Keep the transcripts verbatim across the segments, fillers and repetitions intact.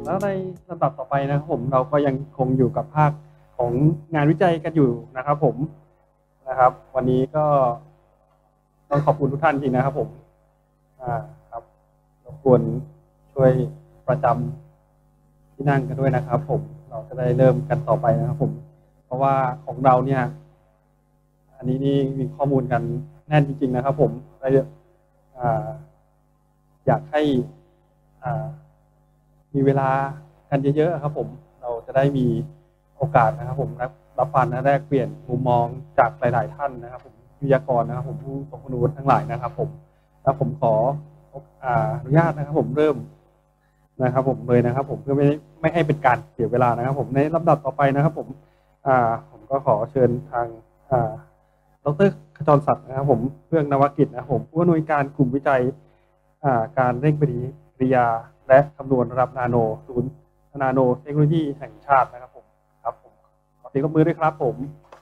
แล้วในลำดับต่อไปนะครับผมเราก็ยังคงอยู่กับภาคของงานวิจัยกันอยู่นะครับผมนะครับวันนี้ก็ต้องขอบคุณทุกท่านจริงนะครับผมอ่าครับรบกวนช่วยประจำที่นั่งกันด้วยนะครับผมเราจะได้เริ่มกันต่อไปนะครับผมเพราะว่าของเราเนี่ยอันนี้นี่มีข้อมูลกันแน่นจริงๆนะครับผมได้อ่าอยากให้อ่ามีเวลากันเยอะๆครับผมเราจะได้มีโอกาสนะครับผมรับฟังและแลกเปลี่ยนมุมมองจากหลายๆท่านนะครับผมวิทยากรนะครับผมผู้ทรงคุณวุฒิทั้งหลายนะครับผมแล้วผมขออนุญาตนะครับผมเริ่มนะครับผมเลยนะครับผมเพื่อไม่ไม่ให้เป็นการเสียเวลานะครับผมในลำดับต่อไปนะครับผมอ่าผมก็ขอเชิญทางอ่าดร.ขจรศักดิ์นะครับผมเพื่องนวกิจนะครับผมผู้อำนวยการกลุ่มวิจัยการเร่งปฏิกิริยาและคำนวณระดับนาโนศูนย์นาโนเทคโนโลยีแห่งชาตินะครับผมครับผมขอเสียงปรบมือด้วยครับผม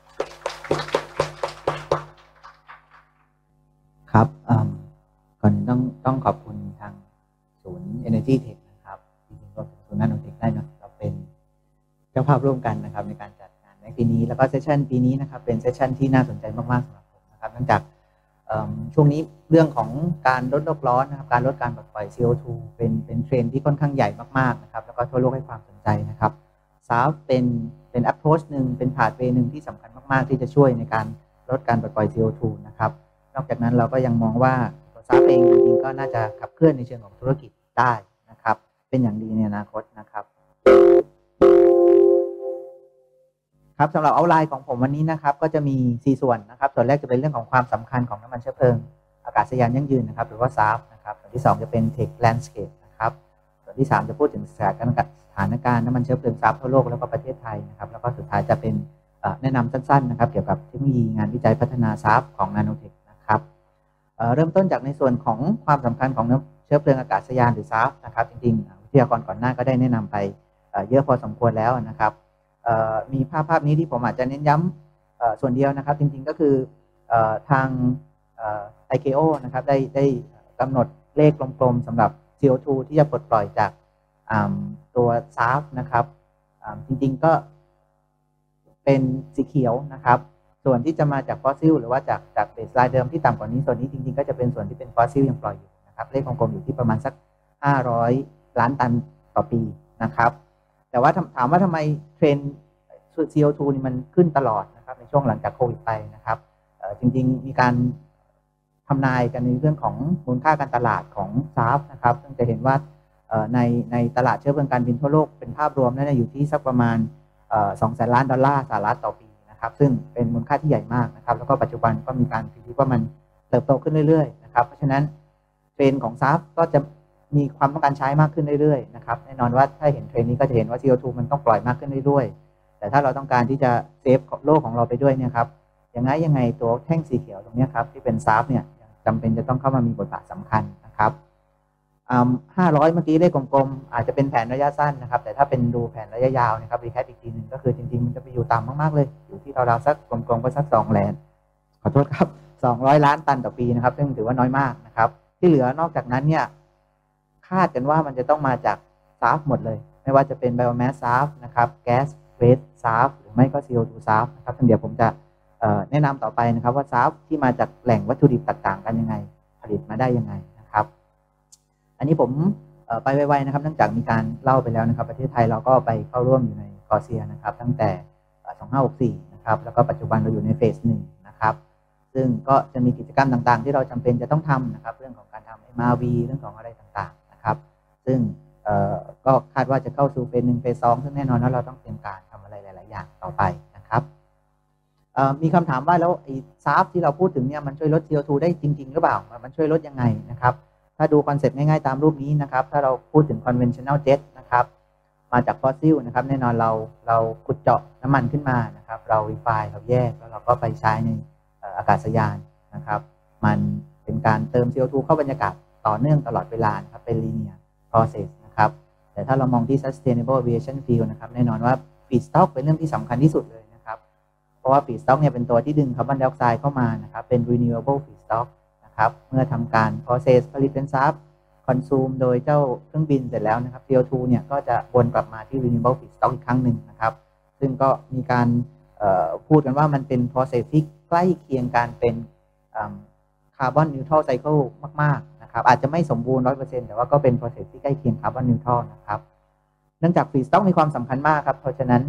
ครับก่อนต้องต้องขอบคุณทางศูนย์ Energy Tech นะครับจริงๆก็ศูนย์ Nano Tech ได้เนาะเราเป็นเจ้าภาพร่วมกันนะครับในการจัดงานในปีนี้แล้วก็เซสชันปีนี้นะครับเป็นเซสชันที่น่าสนใจมากๆสำหรับผมนะครับเนื่องจากช่วงนี้เรื่องของการลดโลกร้อนนะครับการลดการปล่อย ซี โอ ทู เป็นเป็นเทรนด์ที่ค่อนข้างใหญ่มากๆนะครับแล้วก็ทั่วโลกให้ความสนใจนะครับ ซาฟ เป็นเป็น approach หนึ่งเป็น pathway หนึ่งที่สำคัญมากๆที่จะช่วยในการลดการปล่อย ซี โอ ทู นะครับนอกจากนั้นเราก็ยังมองว่าตัว ซาฟ เองจริงๆก็น่าจะขับเคลื่อนในเชิงของธุรกิจได้นะครับเป็นอย่างดีในอนาคตนะครับครับสำหรับเอาไลน์ของผมวันนี้นะครับก็จะมีสี่ส่วนนะครับส่วนแรกจะเป็นเรื่องของความสำคัญของน้ำมันเชื้อเพลิงอากาศยานยั่งยืนนะครับหรือว่า ซาฟ นะครับส่วนที่สองจะเป็น Tech Landscape นะครับส่วนที่สามจะพูดถึงสถานการณ์สถานการณ์น้ำมันเชื้อเพลิง ซาฟ ทั่วโลกแล้วก็ประเทศไทยนะครับแล้วก็สุดท้ายจะเป็นแนะนำสั้นๆนะครับเกี่ยวกับเทคโนโลยีงานวิจัยพัฒนา ซาฟ ของ Nano Tech นะครับเริ่มต้นจากในส่วนของความสำคัญของเชื้อเพลิงอากาศยานหรือ ซาฟ นะครับจริงๆวิทยากรก่อนหน้าก็ได้แนะนำไปเยอะพอสมควรแล้วนะครับมีภาพภาพนี้ที่ผมอาจจะเน้นย้ำส่วนเดียวนะครับจริงๆก็คือทาง ไอ เค โอ นะครับได้ได้กำหนดเลขกลมๆสำหรับ ซี โอ ทู ที่จะปลดปล่อยจากตัว ซาฟ นะครับจริงๆก็เป็นสีเขียวนะครับส่วนที่จะมาจากฟอสซิลหรือว่าจากจากเบสไลน์เดิมที่ต่ำกว่านี้ส่วนนี้จริงๆก็จะเป็นส่วนที่เป็นฟอสซิลยังปล่อยอยู่นะครับเลขกลมๆอยู่ที่ประมาณสักห้าร้อยล้านตันต่อปีนะครับแต่ว่าถามว่าทำไมเทรนด์ ซี โอ ทู นี่มันขึ้นตลอดนะครับในช่วงหลังจากโควิดไปนะครับจริงๆมีการทำนายกันในเรื่องของมูลค่าการตลาดของ ซาฟ นะครับซึ่งจะเห็นว่าในในตลาดเชื้อเพลิงการบินทั่วโลกเป็นภาพรวมนั้นอยู่ที่สักประมาณสองแสนล้านดอลลาร์สหรัฐต่อปีนะครับซึ่งเป็นมูลค่าที่ใหญ่มากนะครับแล้วก็ปัจจุบันก็มีการคิดว่ามันเติบโตขึ้นเรื่อยๆนะครับเพราะฉะนั้นเทรนด์ของ ซาฟ ก็จะมีความต้องการใช้มากขึ้นเรื่อยๆนะครับแน่นอนว่าถ้าเห็นเทรนด์นี้ก็จะเห็นว่า ซี โอ ทู มันต้องปล่อยมากขึ้นเรื่อยๆแต่ถ้าเราต้องการที่จะเซฟโลกของเราไปด้วยเนี่ยครับยังไงยังไงตัวแท่งสีเขียวตรงนี้ครับที่เป็น ซาฟ เนี่ยจำเป็นจะต้องเข้ามามีบทบาทสำคัญนะครับห้าร้อยเมื่อกี้เลขกลมๆอาจจะเป็นแผนระยะสั้นนะครับแต่ถ้าเป็นดูแผนระยะยาวนะครับรีแคปอีกทีหนึ่งก็คือจริงๆมันจะไปอยู่ต่ำมากๆเลยอยู่ที่ราวๆสักกลมๆก็สักสองแสนขอโทษครับสองร้อยล้านตันต่อปีนะครับซึ่งถือว่าน้อยมากนะครับที่เหลือนอกจากนั้นเนี่ยคาดกันว่ามันจะต้องมาจาก ซาฟ หมดเลยไม่ว่าจะเป็น Biomass ซาฟ นะครับ Gas Waste ซาฟ หรือไม่ก็ ซี โอ ทู ซาฟ นะครับซึ่งเดี๋ยวผมจะแนะนำต่อไปนะครับว่า ซาฟ ที่มาจากแหล่งวัตถุดิบต่างๆกันยังไงผลิตมาได้ยังไงนะครับอันนี้ผมไปไวๆนะครับเนื่องจากมีการเล่าไปแล้วนะครับประเทศไทยเราก็ไปเข้าร่วมอยู่ในกอเซียนะครับตั้งแต่สองพันห้าร้อยหกสิบสี่นะครับแล้วก็ปัจจุบันเราอยู่ในเฟสหนึ่งนะครับซึ่งก็จะมีกิจกรรมต่างๆที่เราจำเป็นจะต้องทำนะครับเรื่องของการทำ เอ็ม อาร์ วี เรื่องของอะไรต่างๆนะครับซึ่งก็คาดว่าจะเข้าสู่เฟสหนึ่งเฟสสองซึ่งแน่นอนว่าเราต้องเตรียมการทำอะไรหลายๆอย่างต่อไปนะครับมีคำถามว่าแล้วไอ้ ซาฟ ที่เราพูดถึงเนี่ยมันช่วยลด ซี โอ ทู ได้จริงๆหรือเปล่ามันช่วยลดยังไงนะครับถ้าดูคอนเซ็ปต์ง่ายๆตามรูปนี้นะครับถ้าเราพูดถึง conventional jet นะครับมาจากฟอสซิลนะครับแน่นอนเราเราขุดเจาะน้ำมันขึ้นมานะครับเรา refine เราแยกแล้วเราก็ไปใช้ในอากาศยานนะครับมันเป็นการเติม ซี โอ ทู เข้าบรรยากาศต่อเนื่องตลอดเวลานะครับเป็น linear process นะครับแต่ถ้าเรามองที่ sustainable aviation fuel นะครับแน่นอนว่า feedstock เป็นเรื่องที่สำคัญที่สุดเลยนะครับเพราะว่า feedstock เนี่ยเป็นตัวที่ดึงคาร์บอนไดออกไซด์เข้ามานะครับเป็น renewable feedstock เมื่อทำการ process ผลิตเป็น ซาฟอนซูมโดยเจ้าเครื่องบินเสร็จแล้วนะครับ ซี โอ ทู เนี่ยก็จะวนกลับมาที่ renewable feedstock อีกครั้งหนึ่งนะครับซึ่งก็มีการพูดกันว่ามันเป็น process ที่ใกล้เคียงการเป็น carbon neutral cycle มากๆนะครับอาจจะไม่สมบูรณ์ ร้อยเปอร์เซ็นต์ แต่ว่าก็เป็น process ที่ใกล้เคียง carbon neutral นะครับเนื่องจาก feedstock มีความสำคัญมากครับเพราะฉะนั้น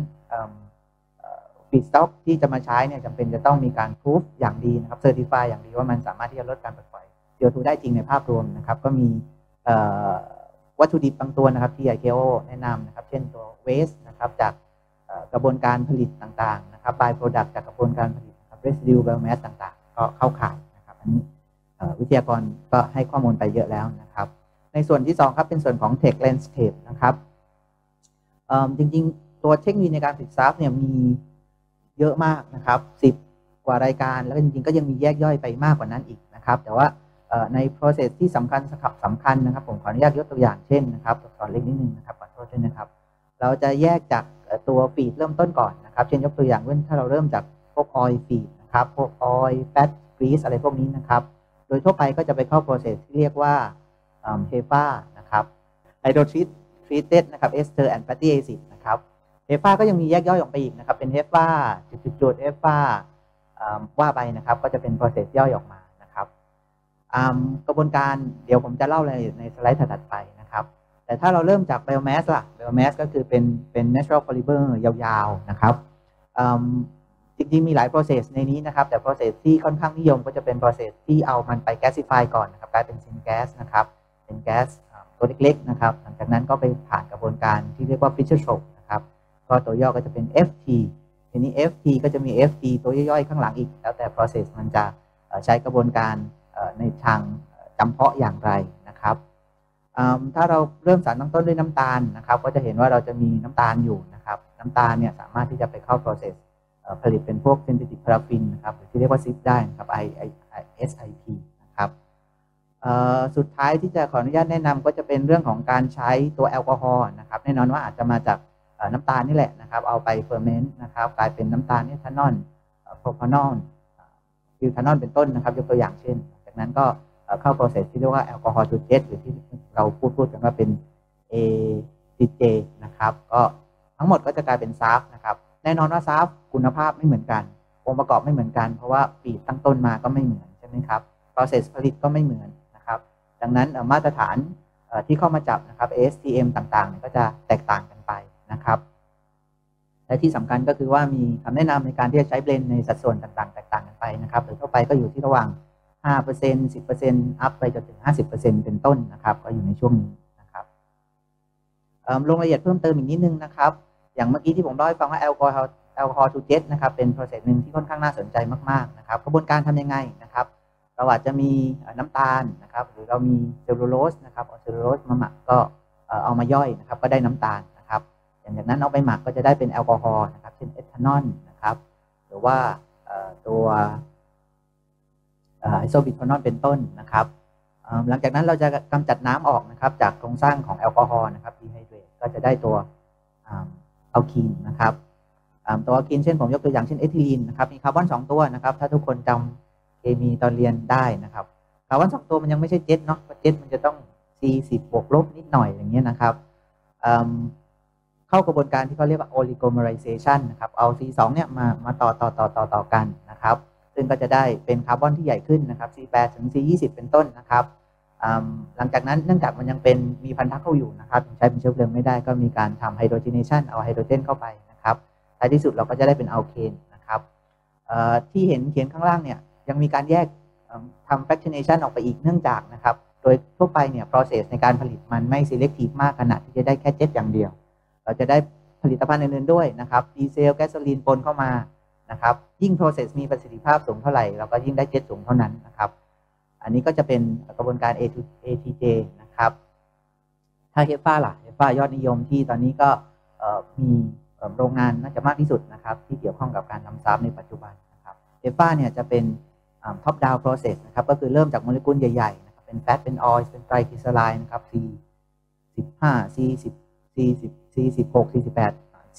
feedstock ที่จะมาใช้เนี่ยจำเป็นจะต้องมีการ proof อย่างดีนะครับ certify อย่างดีว่ามันสามารถที่จะลดการปล่อย ซี โอ ทู ได้จริงในภาพรวมนะครับก็มีวัตถุดิบบางตัวนะครับที่ ไอ เค โอ แนะนำนะครับเช่นตัว waste นะครับจากกระบวนการผลิตต่างๆนะครับ by product จากกระบวนการผลิตนะครับ residue biomass ต่างๆก็เข้าข่ายนะครับอันนี้วิทยากรก็ให้ข้อมูลไปเยอะแล้วนะครับในส่วนที่สองครับเป็นส่วนของ tech landscape นะครับจริงๆตัวเทคโนโลยีในการผลิตซับเนี่ยมีเยอะมากนะครับสิบกว่ารายการแล้วจริงๆก็ยังมีแยกย่อยไปมากกว่านั้นอีกนะครับแต่ว่าใน process ที่สำคัญสำคัญนะครับผมขออนุญาตยกตัวอย่างเช่นนะครับสอนเล็กนิดนึงนะครับขอโทษด้วยนะครับเราจะแยกจากตัวฟีดเริ่มต้นก่อนนะครับเช่นยกตัวอย่างเช่นถ้าเราเริ่มจากพวก oil feed นะครับพวก oil fat grease อะไรพวกนี้นะครับโดยทั่วไปก็จะไปเข้า process ที่เรียกว่า เฮฟ เอ นะครับ hydrotreat treated นะครับ ester and fatty acid นะครับ เฮฟ เอ ก็ยังมีแยกย่อยออกไปอีกนะครับเป็น เฮฟ เอ จุดๆ เฮฟ เอ ว่าไปนะครับก็จะเป็น process ย่อยออกมานะครับกระบวนการเดี๋ยวผมจะเล่าในในสไลด์ถัดไปนะครับแต่ถ้าเราเริ่มจาก biomass ล่ะ biomass ก็คือเป็นเป็น natural polymer ยาวๆนะครับจริงๆมีหลาย process ในนี้นะครับแต่ process ที่ค่อนข้างนิยมก็จะเป็น process ที่เอามันไป gasify ก่อนนะครับกลายเป็น syngas นะครับเป็นแก๊สตัวเล็กๆนะครับหลังจากนั้นก็ไปผ่านกระบวนการที่เรียกว่า Fischer-Tropsch นะครับก็ตัวย่อก็จะเป็น เอฟ ที ทีนี้ เอฟ ที ก็จะมี เอฟ ที ตัวย่อยๆข้างหลังอีกแล้วแต่ process มันจะใช้กระบวนการในทางจำเพาะอย่างไรนะครับถ้าเราเริ่มสารตั้งต้นด้วยน้ำตาลนะครับก็จะเห็นว่าเราจะมีน้ำตาลอยู่นะครับน้ำตาลเนี่ยสามารถที่จะไปเข้า process ผลิตเป็นพวก synthetic paraffin นะครับหรือที่เรียกว่า ซี ไอ พี ได้นะครับ ไอ เอส ไอ พี นะครับสุดท้ายที่จะขออนุญาตแนะนำก็จะเป็นเรื่องของการใช้ตัวแอลกอฮอล์นะครับแน่นอนว่าอาจจะมาจากน้ำตาลนี่แหละนะครับเอาไปเฟอร์เมนต์นะครับกลายเป็นน้ำตาลเอทานอลโพรพานอลบิวทานอลเป็นต้นนะครับยกตัวอย่างเช่นจากนั้นก็เข้า process ที่เรียกว่าแอลกอฮอล์ทูเจตหรือที่เราพูดพูดกันว่าเป็น เอ ที เจ นะครับก็ทั้งหมดก็จะกลายเป็นซาฟนะครับแน่นอนว่าซาฟคุณภาพไม่เหมือนกันองค์ประกอบไม่เหมือนกันเพราะว่าปีตั้งต้นมาก็ไม่เหมือนใช่ไหมครับ process ผลิตก็ไม่เหมือนนะครับดังนั้นมาตรฐานที่เข้ามาจับนะครับ เอ เอส ที เอ็ม ต่างๆก็จะแตกต่างกันไปนะครับและที่สำคัญก็คือว่ามีคำแนะนำในการที่จะใช้เบลนด์ในสัดส่วนต่างๆแตกต่างกันไปนะครับโดยทั่วไปก็อยู่ที่ระหว่าง ห้าเปอร์เซ็นต์ สิบเปอร์เซ็นต์ อัพไปจนถึง ห้าสิบเปอร์เซ็นต์ เป็นต้นนะครับก็อยู่ในช่วงนี้นะครับลงรายละเอียดเพิ่มเติมอีกนิดนึงนะครับอย่างเมื่อกี้ที่ผมเล่าให้ฟังว่าแอลกอฮอล์แอลกอฮอล์ทูเจตนะครับเป็น process หนึ่งที่ค่อนข้างน่าสนใจมากๆนะครับกระบวนการทำยังไงนะครับเราอาจจะมีน้ำตาลนะครับหรือเรามีเซลลูโลสนะครับเอาเซลลูโลสมาหมักก็เอามาย่อยนะครับก็ได้น้ำตาลนะครับอย่างจากนั้นเอาไปหมักก็จะได้เป็นแอลกอฮอล์นะครับเช่นเอทานอลนะครับหรือว่าตัวไอโซบิทานอลเป็นต้นนะครับหลังจากนั้นเราจะกำจัดน้ำออกนะครับจากโครงสร้างของแอลกอฮอล์นะครับดีไฮเดรตก็จะได้ตัวอัลคีนนะครับตัวอัลคีนเช่นผมยกตัวอย่างเช่นเอทิลีนนะครับมีคาร์บอนสองตัวนะครับถ้าทุกคนจำเคมีตอนเรียนได้นะครับคาร์บอนสองตัวมันยังไม่ใช่เจ็ตเนาะเพราะเจ็ตมันจะต้อง ซี สิบ บวกลบนิดหน่อยอย่างเงี้ยนะครับเข้ากระบวนการที่เขาเรียกว่า oligomerization นะครับเอา ซี สอง เนี่ยมามาต่อต่อต่อต่อต่อกันนะครับซึ่งก็จะได้เป็นคาร์บอนที่ใหญ่ขึ้นนะครับ ซี แปด ถึง ซี ยี่สิบ เป็นต้นนะครับหลังจากนั้นเนื่องจากมันยังเป็นมีพันธะเข้าอยู่นะครับใช้เป็นเชื้อเพลิงไม่ได้ก็มีการทำไฮโดรเจเนชันเอาไฮโดรเจนเข้าไปนะครับท้ายที่สุดเราก็จะได้เป็นอัลเคนนะครับที่เห็นเขียนข้างล่างเนี่ยยังมีการแยกทำ fractionation ออกไปอีกเนื่องจากนะครับโดยทั่วไปเนี่ย process ในการผลิตมันไม่ selective มากขนาดที่จะได้แค่เจ็ตอย่างเดียวเราจะได้ผลิตภัณฑ์อื่นๆด้วยนะครับดีเซลแก๊สโซลีนปนเข้ามานะครับยิ่ง process มีประสิทธิภาพสูงเท่าไหร่เราก็ยิ่งได้เจ็ตสูงเท่านั้นนะครับอันนี้ก็จะเป็นกระบวนการ เอ ที เจ นะครับถ้า เฮฟ เอ ล่ะ เฮฟ เอ ยอดนิยมที่ตอนนี้ก็มีโรงงานน่าจะมากที่สุดนะครับที่เกี่ยวข้องกับการทำซับในปัจจุบันนะครับ เฮฟ เอ เนี่ยจะเป็น top down process นะครับก็คือเริ่มจากโมเลกุลใหญ่ๆนะครับเป็น fat เป็น oil เป็นไตรกลีเซอไรด์นะครับ C สิบห้า C สิบ C สิบ C สิบหก C สิบแปด C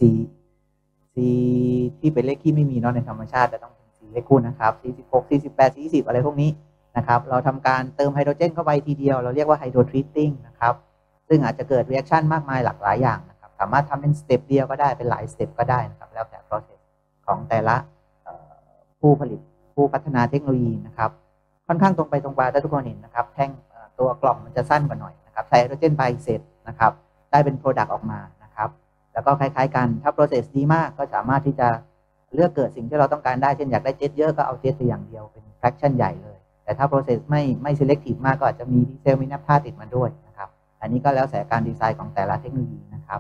C ที่เป็นเลขที่ไม่มีเนาะในธรรมชาติแต่ต้องเป็น C เลขคู่นะครับ C สิบหก C สิบแปด C ยี่สิบอะไรพวกนี้นะครับเราทำการเติมไฮโดรเจนเข้าไปทีเดียวเราเรียกว่าไฮโดรทรีตติ้งนะครับซึ่งอาจจะเกิด reaction มากมายหลากหลายอย่างนะครับสามารถทำเป็นสเต็ปเดียวก็ได้เป็นหลายสเต็ปก็ได้นะครับแล้วแต่ process ของแต่ละผู้ผลิตผู้พัฒนาเทคโนโลยีนะครับค่อนข้างตรงไปตรงมาถ้าทุกคนเห็นนะครับแท่งตัวกล่องมันจะสั้นกว่าหน่อยนะครับใส่ไฮโดรเจนไปเสร็จนะครับได้เป็น product ออกมานะครับแล้วก็คล้ายๆกันถ้า process ดีมากก็สามารถที่จะเลือกเกิดสิ่งที่เราต้องการได้เช่นอยากได้เจ็ตเยอะก็เอาเจ็ตไปอย่างเดียวเป็น fraction ใหญ่เลยแต่ถ้า process ไม่ไม่ selective มากก็อาจจะมีดีเซลมีน้ำท่าติดมาด้วยนะครับอันนี้ก็แล้วแต่การดีไซน์ของแต่ละเทคโนโลยีนะครับ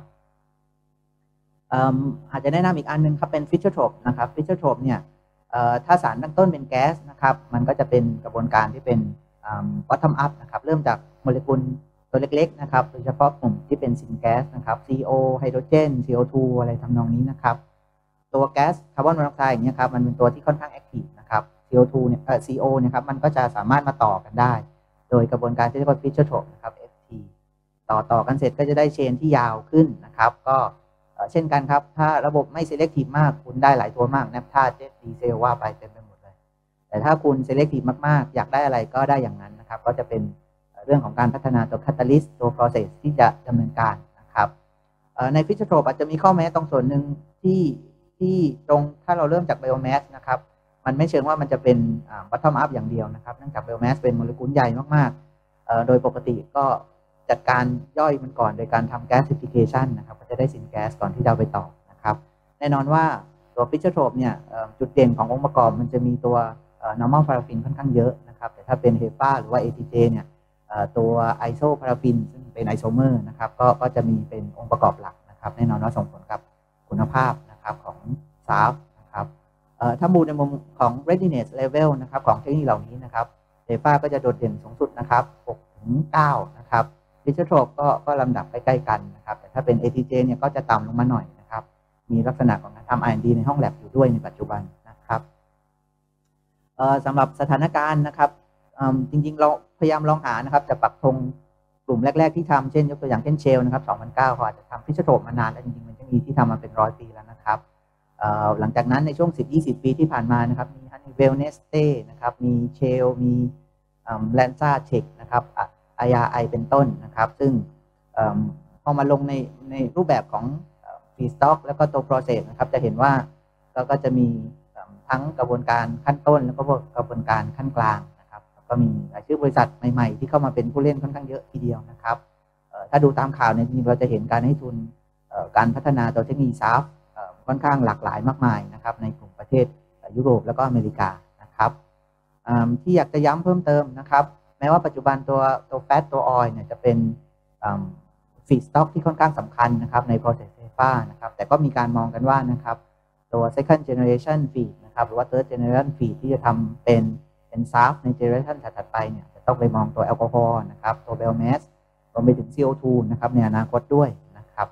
อาจจะแนะนำอีกอันนึงครับเป็น Fischer Tropsch นะครับ Fischer Tropsch เนี่ยถ้าสารตั้งต้นเป็นแก๊สนะครับมันก็จะเป็นกระบวนการที่เป็น bottom up นะครับเริ่มจากโมเลกุลตัวเล็กๆนะครับโดยเฉพาะกลุ่มที่เป็นซินแก๊สนะครับ ซี โอ ไฮโดรเจน ซี โอ ทู อะไรทำนองนี้นะครับตัวแก๊สคาร์บอนมอนอกไซด์อย่างเงี้ยครับมันเป็นตัวที่ค่อนข้างแอคทีฟนะครับ ซี โอ ทู เนี่ยเอ่อ ซี โอ เนี่ยครับมันก็จะสามารถมาต่อกันได้โดยกระบวนการที่เรียกว่า Fischer Tropsch นะครับ เอฟ ที ต่อต่อกันเสร็จก็จะได้เชนที่ยาวขึ้นนะครับก็เช่นกันครับถ้าระบบไม่ selective มากคุณได้หลายตัวมากแนปท่าเจ็ตดีเซลว่าไปเต็มไปหมดเลยแต่ถ้าคุณ selective มากๆอยากได้อะไรก็ได้อย่างนั้นนะครับก็จะเป็นเรื่องของการพัฒนาตัว catalyst ตัว process ที่จะดำเนินการนะครับใน Fischer Tropsch อาจจะมีข้อแม้ตรงส่วนหนึ่งที่ที่ตรงถ้าเราเริ่มจาก biomass นะครับมันไม่เชิงว่ามันจะเป็น bottom up อย่างเดียวนะครับเนื่องจาก biomass เป็นโมเลกุลใหญ่มากๆโดยปกติก็จัดการย่อยมันก่อนโดยการทำ gasification นะครับก็จะได้สินแก๊สก่อนที่จะไปต่อนะครับแน่นอนว่าตัว Fischer Tropsch เนี่ยจุดเด่นขององค์ประกอบมันจะมีตัว normal paraffin ค่อนข้างเยอะนะครับแต่ถ้าเป็น เฮปา หรือว่า เอ ที เจ เนี่ยตัว iso paraffin ซึ่งเป็นไอโซเมอร์นะครับก็ก็จะมีเป็นองค์ประกอบหลักนะครับแน่นอนว่าส่งผลกับคุณภาพนะครับของ ซาฟ นะครับถ้ามูลในมุมของ readiness level นะครับของเทคโนโลยีเหล่านี้นะครับ เฮปา ก็จะโดดเด่นสูงสุดนะครับ หกถึงเก้า นะครับ Fischer Tropsch ก็ก็ลำดับใกล้ๆกันนะครับแต่ถ้าเป็น เอ ที เจ เนี่ยก็จะต่ำลงมาหน่อยนะครับมีลักษณะของการทำ อาร์ แอนด์ ดี ในห้องแลบอยู่ด้วยในปัจจุบันนะครับสำหรับสถานการณ์นะครับจริงๆเราพยายามลองหานะครับจะปักธงกลุ่มแรกๆที่ทำเช่นยกตัวอย่างเช่นเชลนะครับสองพันเก้าเขาอาจจะทำ Fischer Tropsch มานานแล้วจริงๆมันจะมีที่ทำมาเป็นร้อยปีแล้วนะครับหลังจากนั้นในช่วง สิบถึงยี่สิบ ปีที่ผ่านมานะครับมี Honeywell Neste นะครับมีเชลมีแลนซ่าเทคนะครับไอ อาร์ ไอ เป็นต้นนะครับซึ่งพอมาลงในในรูปแบบของฟีสต็อกแล้วก็ตัว process นะครับจะเห็นว่าก็จะมีทั้งกระบวนการขั้นต้นแล้วก็กระบวนการขั้นกลางนะครับก็มีชื่อบริษัทใหม่ๆที่เข้ามาเป็นผู้เล่นค่อนข้างเยอะทีเดียวนะครับถ้าดูตามข่าวเนี่ยจริงๆเราจะเห็นการให้ทุนการพัฒนาตัวเทคโนโลยี ซาฟ ค่อนข้างหลากหลายมากมายนะครับในกลุ่มประเทศยุโรปแล้วก็อเมริกานะครับที่อยากจะย้ำเพิ่มเติมนะครับแม้ว่าปัจจุบันตัวตัวแฟตตัวออยล์เนี่ยจะเป็นฟีดสต็อกที่ค่อนข้างสำคัญนะครับใน process เฮปา นะครับแต่ก็มีการมองกันว่านะครับตัว second generation feed นะครับหรือว่า third generation feed ที่จะทำเป็นเป็น ซาฟ ใน generation ถัดไปเนี่ยจะต้องไปมองตัวแอลกอฮอล์นะครับตัว biomass รวมไปถึง ซี โอ ทู นะครับในอนาคตด้วยนะครับ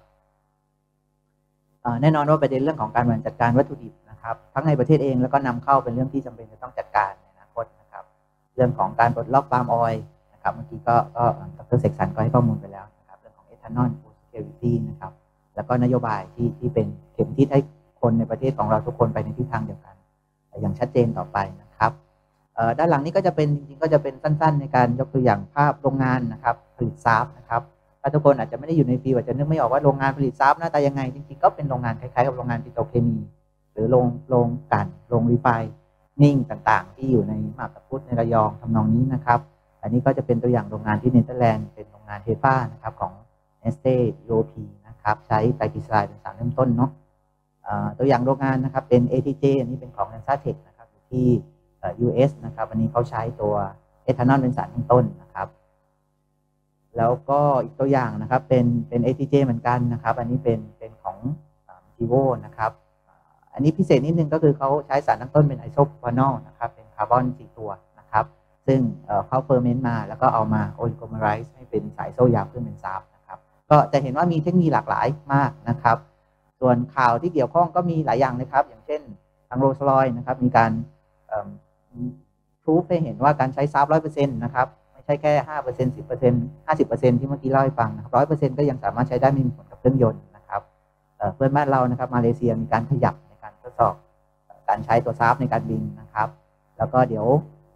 แน่นอนว่าประเด็นเรื่องของการบริหารจัดการวัตถุดิบนะครับทั้งในประเทศเองแล้วก็นำเข้าเป็นเรื่องที่จำเป็นจะต้องจัดการในอนาคตนะครับเรื่องของการปลดล็อกปาล์มออยล์นะครับเมื่อกี้ก็ก็ดร.เสกสรรก็ให้ข้อมูลไปแล้วนะครับเรื่องของเอทานอล food security นะครับแล้วก็นโยบายที่ที่เป็นเข็มทิศให้คนในประเทศของเราทุกคนไปในทิศทางเดียวกันอย่างชัดเจนต่อไปนะครับด้านหลังนี้ก็จะเป็นจริงๆก็จะเป็นสั้นๆในการยกตัวอย่างภาพโรงงานนะครับผลิต ซาฟ นะครับถ้าทุกคนอาจจะไม่ได้อยู่ในฟีลด์อาจจะนึกไม่ออกว่าโรงงานผลิต ซาฟ หน้าตายังไงจริงๆก็เป็นโรงงานคล้ายๆกับโรงงานปิโตรเคมีหรือโรงโรงกลั่นโรงรีไฟนิ่งต่างๆที่อยู่ในมาบตาพุธในระยองทำนองนี้นะครับอันนี้ก็จะเป็นตัวอย่างโรงงานที่เนเธอร์แลนด์เป็นโรงงานเฮปานะครับของ Neste อี โอ พี นะครับใช้ไตรกลีเซอไรด์เป็นสารเริ่มต้นเนาะตัวอย่างโรงงานนะครับเป็น เอ ที เจ อันนี้เป็นของ Lanza Tech นะครับอยู่ที่ ยู เอส นะครับอันนี้เขาใช้ตัวเอทานอลเป็นสารเริ่มต้นนะครับแล้วก็อีกตัวอย่างนะครับเป็นเป็น เอ ที เจ เหมือนกันนะครับอันนี้เป็นเป็นของ จี โว นะครับอันนี้พิเศษนิดนึงก็คือเขาใช้สารตั้งต้นเป็นไอโซโพรานอลนะครับเป็นคาร์บอนสี่ตัวนะครับซึ่งเขาเฟอร์เมนต์มาแล้วก็เอามาโอลิโกเมอไรซ์ให้เป็นสายโซ่ยาวขึ้นเป็น ซาฟ นะครับก็จะเห็นว่ามีเทคโนโลยีหลากหลายมากนะครับส่วนข่าวที่เกี่ยวข้องก็มีหลายอย่างเลยครับอย่างเช่นทางโรลส์รอยซ์นะครับมีการพรูฟให้เห็นว่าการใช้ ซาฟ ร้อยเปอร์เซ็นต์ นะครับไม่ใช่แค่ ห้าเปอร์เซ็นต์ สิบเปอร์เซ็นต์ ห้าสิบเปอร์เซ็นต์ ที่เมื่อกี้เล่าให้ฟังนะครับ ร้อยเปอร์เซ็นต์ ก็ยังสามารถใช้ได้ไม่มีผลกับเครื่องยนต์นะครับเพื่อนบ้านเรานะครับมาเลเซียมีการขยับในการทดสอบการใช้ตัว ซาฟ ในการบินนะครับแล้วก็เดี๋ยว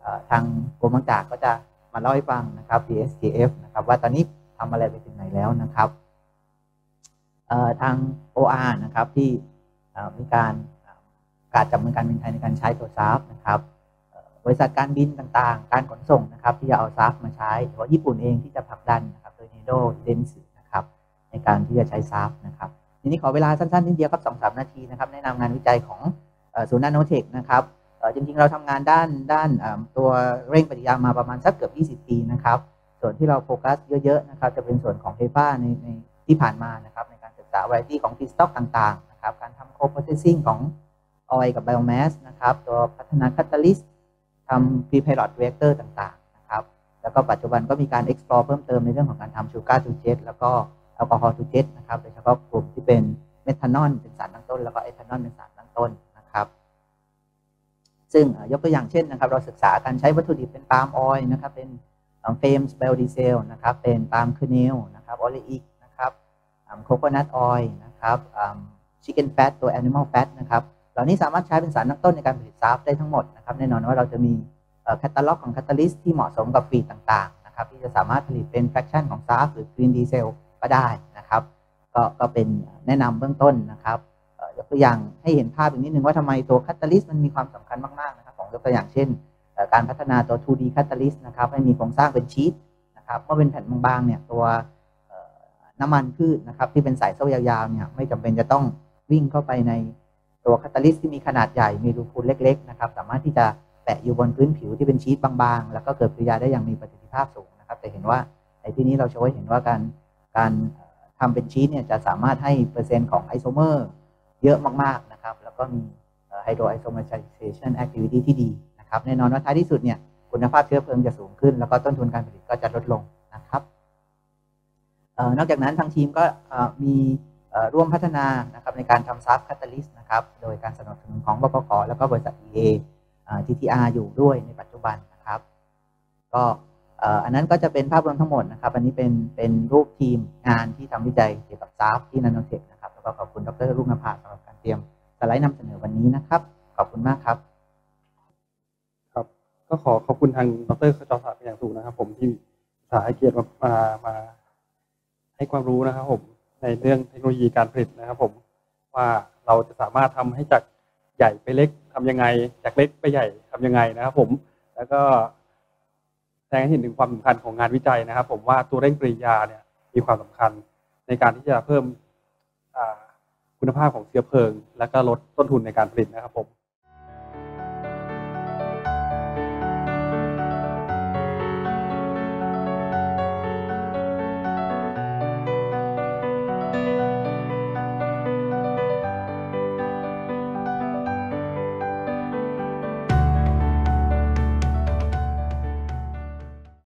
ทางกรมบางจากก็จะมาเล่าให้ฟังนะครับ ดี เอส เค เอฟ นะครับว่าตอนนี้ทำอะไรไปถึงไหนแล้วนะครับทาง โอ อาร์ นะครับที่มีการการจับมือการบินไทยในการใช้ตัว ซาฟ นะครับบริษัทการบินต่างๆการขนส่งนะครับที่จะเอา ซาฟ มาใช้หรือว่าญี่ปุ่นเองที่จะผลักดันนะครับโดย เนโด เดนสึนะครับในการที่จะใช้ ซาฟ นะครับทีนี้ขอเวลาสั้นๆนิดเดียวครับ สองถึงสาม นาทีนะครับแนะนำงานวิจัยของศูนย์นาโนเทคนะครับจริงๆเราทำงานด้านด้านตัวเร่งปฏิกิริยามาประมาณสักเกือบยี่สิบปีนะครับส่วนที่เราโฟกัสเยอะๆนะครับจะเป็นส่วนของไฟฟ้าในในที่ผ่านมานะครับในการศึกษา variety ของ feedstock ต่างๆนะครับการทำ co-processing ของ oil กับ biomass นะครับตัวพัฒนา catalyst ทำ pre-pilot reactor ต่างๆนะครับแล้วก็ปัจจุบันก็มีการ explore เพิ่มเติมในเรื่องของการทำ sugar to jet แล้วก็แอลกอฮอล์ to jet นะครับโดยเฉพาะกลุ่มที่เป็นเมทานอลเป็นสารตั้งต้นแล้วก็เอทานอลเป็นสารตั้งต้นนะครับซึ่งยกตัวอย่างเช่นนะครับเราศึกษาการใช้วัตถุดิบเป็นปาล์มออยล์นะครับเป็นเฟมส์ไบโอดีเซลนะครับเป็นปาล์มเคอร์เนลนะครับออเลอิกนะครับโคโคนัทออยล์นะครับชิคเก้นแฟตตัวแอนิมอลแฟตนะครับเหล่านี้สามารถใช้เป็นสารตั้งต้นในการผลิต ซาฟ ได้ทั้งหมดนะครับแน่นอนว่าเราจะมีแคตตาล็อกของแคตตาลิสต์ที่เหมาะสมกับฟีดต่างๆนะครับที่จะสามารถผลิตเป็นแฟรคชั่นของ ซาฟ หรือกรีนดีเซลก็ได้นะครับก็ก็เป็นแนะนำเบื้องต้นนะครับยกตัวอย่างให้เห็นภาพอีกนิดนึงว่าทำไมตัวแคตตาลิสต์มันมีความสำคัญมากๆนะครับของยกตัวอย่างเช่นการพัฒนาตัว ทู ดี Catalyst นะครับให้มีโครงสร้างเป็นชีทนะครับเมื่อเป็นแผ่นบางๆเนี่ยตัวน้ำมันพืชนะครับที่เป็นสายโซ่ยาวๆเนี่ยไม่จำเป็นจะต้องวิ่งเข้าไปในตัว Catalyst ที่มีขนาดใหญ่มีรูพุนเล็กๆนะครับสามารถที่จะแปะอยู่บนพื้นผิวที่เป็นชีทบางๆแล้วก็เกิดปฏิกิริยาได้อย่างมีประสิทธิภาพสูงนะครับแต่เห็นว่าในที่นี้เราโชว์ให้เห็นว่าการการทำเป็นชีทเนี่ยจะสามารถให้เปอร์เซ็นต์ของไอโซเมอร์เยอะมากๆนะครับแล้วก็มี hydroisomerization activity ที่ดีนะครับแน่นอนว่าท้ายที่สุดเนี่ยคุณภาพเชื้อเพลิงจะสูงขึ้นแล้วก็ต้นทุนการผลิตก็จะลดลงนะครับนอกจากนั้นทางทีมก็มีร่วมพัฒนานะครับในการทำ ซาฟ Catalyst นะครับโดยการสนับสนุนของบก.ก.แล้วก็บริษัท อี เอ ที ที อาร์ อยู่ด้วยในปัจจุบันนะครับก็อันนั้นก็จะเป็นภาพรวมทั้งหมดนะครับอันนี้เป็นเป็นรูปทีมงานที่ทำวิจัยเกี่ยวกับ ซาฟ ที่ Nanotech นะครับแล้วก็ขอบคุณดร.รุ่งนภาสำหรับการเตรียมสไลด์นำเสนอวันนี้นะครับขอบคุณมากครับครับก็ขอขอบคุณทางดร.จอศักดิ์เป็นอย่างสูงนะครับผมที่สาให้เกียรติมามาให้ความรู้นะครับผมในเรื่องเทคโนโลยีการผลิตนะครับผมว่าเราจะสามารถทำให้จากใหญ่ไปเล็กทำยังไงจากเล็กไปใหญ่ทำยังไงนะครับผมแล้วก็แสดงให้เห็นถึงความสำคัญของงานวิจัยนะครับผมว่าตัวเร่งปฏิกิริยาเนี่ยมีความสำคัญในการที่จะเพิ่มคุณภาพของเชื้อเพลิงและก็ลดต้นทุนในการผลิตนะครับผม